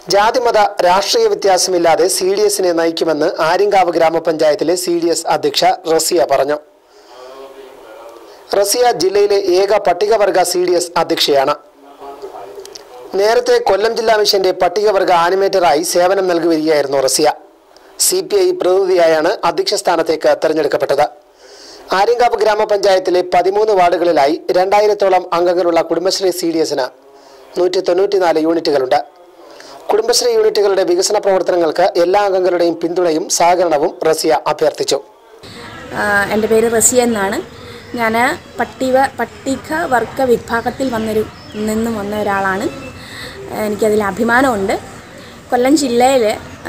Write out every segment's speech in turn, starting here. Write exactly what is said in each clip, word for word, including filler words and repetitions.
ജാതിമത രാഷ്ട്രീയ വ്യത്യാസമില്ലാതെ സി ഡി എസിനെ നയിക്കുമെന്ന് ആര്യങ്കാവ് ഗ്രാമപഞ്ചായത്തിലെ സി ഡി എസ് അധ്യക്ഷ റസിയ പറഞ്ഞു. റസിയ ജില്ലയിലെ ഏക പട്ടികവർഗ സി ഡി എസ് അധ്യക്ഷയാണ്. നേരത്തെ കൊല്ലം ജില്ലാ മിഷന്റെ പട്ടികവർഗ ആനിമേറ്ററായി സേവനം നൽകി വരികയായിരുന്നു റസിയ. സി പി ഐ പ്രതിനിധിയായാണ് അധ്യക്ഷ സ്ഥാനത്തേക്ക് തെരഞ്ഞെടുക്കപ്പെട്ടത്. ആര്യങ്കാവ് ഗ്രാമപഞ്ചായത്തിലെ പതിമൂന്ന് വാർഡുകളിലായി രണ്ടായിരത്തോളം അംഗങ്ങളുള്ള കുടുംബശ്രീ സി ഡി എസിന് നൂറ്റി തൊണ്ണൂറ്റിനാല് യൂണിറ്റുകളുണ്ട്. കുടുംബശ്രീ യൂണിറ്റുകളുടെ വികസന പ്രവർത്തനങ്ങൾക്ക് എല്ലാ അംഗങ്ങളുടെയും പിന്തുണയും സഹകരണവും റസിയ അഭ്യർത്ഥിച്ചു. എൻ്റെ പേര് റസിയ എന്നാണ്. ഞാൻ പട്ടിക പട്ടിക വർഗ വിഭാഗത്തിൽ വന്നൊരു നിന്നും വന്ന ഒരാളാണ്. എനിക്കതിൽ അഭിമാനമുണ്ട്. കൊല്ലം ജില്ലയിൽ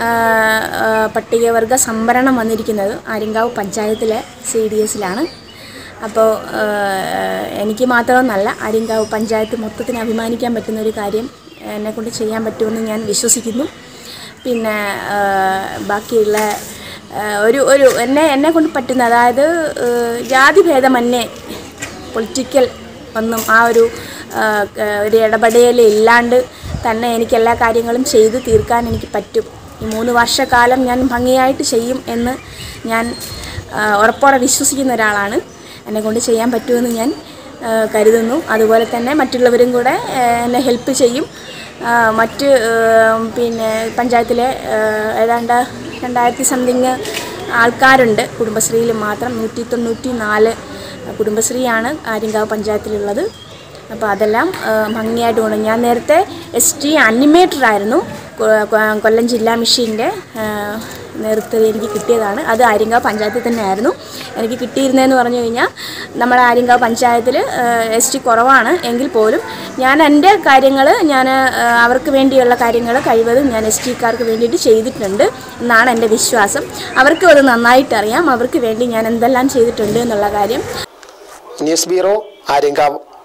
പട്ടികവർഗ സംവരണം വന്നിരിക്കുന്നത് ആര്യങ്കാവ് പഞ്ചായത്തിലെ സി ഡി എസിലാണ്. അപ്പോൾ എനിക്ക് മാത്രമെന്നല്ല, ആര്യങ്കാവ് പഞ്ചായത്ത് മൊത്തത്തിന് അഭിമാനിക്കാൻ പറ്റുന്നൊരു കാര്യം എന്നെക്കൊണ്ട് ചെയ്യാൻ പറ്റുമെന്ന് ഞാൻ വിശ്വസിക്കുന്നു. പിന്നെ ബാക്കിയുള്ള ഒരു ഒരു എന്നെ എന്നെ കൊണ്ട് പറ്റുന്ന, അതായത് ജാതിഭേദമന്യേ പൊളിറ്റിക്കൽ ഒന്നും ആ ഒരു ഒരു ഇടപെടൽ ഇല്ലാണ്ട് തന്നെ എനിക്ക് എല്ലാ കാര്യങ്ങളും ചെയ്തു തീർക്കാൻ എനിക്ക് പറ്റും. ഈ മൂന്ന് വർഷക്കാലം ഞാൻ ഭംഗിയായിട്ട് ചെയ്യും എന്ന് ഞാൻ ഉറപ്പോടെ വിശ്വസിക്കുന്ന ഒരാളാണ്. എന്നെക്കൊണ്ട് ചെയ്യാൻ പറ്റുമെന്ന് ഞാൻ കരുതുന്നു. അതുപോലെ തന്നെ മറ്റുള്ളവരും കൂടെ എന്നെ ഹെൽപ്പ് ചെയ്യും. മറ്റ് പിന്നെ പഞ്ചായത്തിലെ ഏതാണ്ട് രണ്ടായിരത്തി സംതിങ് ആൾക്കാരുണ്ട് കുടുംബശ്രീയിൽ മാത്രം. നൂറ്റി തൊണ്ണൂറ്റി നാല് കുടുംബശ്രീയാണ് ആര്യങ്കാവ് പഞ്ചായത്തിലുള്ളത്. അപ്പോൾ അതെല്ലാം ഭംഗിയായിട്ട് കൊണ്ട് ഞാൻ നേരത്തെ എസ് ടി അനിമേറ്ററായിരുന്നു. കൊല്ലം ജില്ലാ മിഷൻ്റെ നേതൃത്വത്തിൽ എനിക്ക് കിട്ടിയതാണ്. അത് ആര്യങ്കാവ് പഞ്ചായത്തിൽ തന്നെയായിരുന്നു എനിക്ക് കിട്ടിയിരുന്നതെന്ന് പറഞ്ഞു കഴിഞ്ഞാൽ, നമ്മുടെ ആര്യങ്കാവ് പഞ്ചായത്തിൽ എസ് ടി കുറവാണ് എങ്കിൽ പോലും ഞാൻ എൻ്റെ കാര്യങ്ങൾ ഞാൻ അവർക്ക് വേണ്ടിയുള്ള കാര്യങ്ങൾ കഴിവതും ഞാൻ എസ് ടിക്കാർക്ക് വേണ്ടിയിട്ട് ചെയ്തിട്ടുണ്ട് എന്നാണ് എൻ്റെ വിശ്വാസം. അവർക്കും അത് നന്നായിട്ടറിയാം. അവർക്ക് വേണ്ടി ഞാൻ എന്തെല്ലാം ചെയ്തിട്ടുണ്ട് എന്നുള്ള കാര്യം. News bureau, Aryankavu.